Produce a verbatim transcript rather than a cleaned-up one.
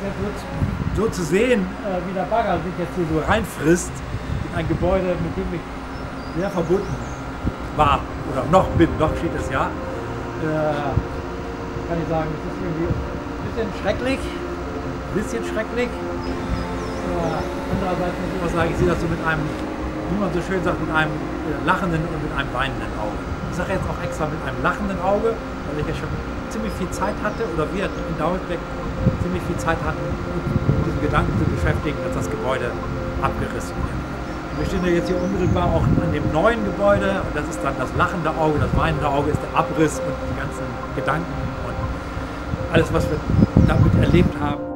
jetzt so, so zu sehen, äh, wie der Bagger sich jetzt hier so reinfrisst in ein Gebäude, mit dem ich sehr verbunden war oder noch bin, noch steht es ja, äh, kann ich sagen, es ist irgendwie ein bisschen schrecklich, ein bisschen schrecklich. Äh, andererseits muss ich auch sagen, ich sehe das so mit einem, wie man so schön sagt, mit einem äh, lachenden und mit einem weinenden Auge. Ich sage jetzt auch extra mit einem lachenden Auge, weil ich ja schon ziemlich viel Zeit hatte, oder wir in Daultbeck ziemlich viel Zeit hatten, mit diesem Gedanken zu beschäftigen, dass das Gebäude abgerissen wird. Und wir stehen ja jetzt hier unmittelbar auch an dem neuen Gebäude, und das ist dann das lachende Auge, das weinende Auge ist der Abriss und die ganzen Gedanken und alles, was wir damit erlebt haben.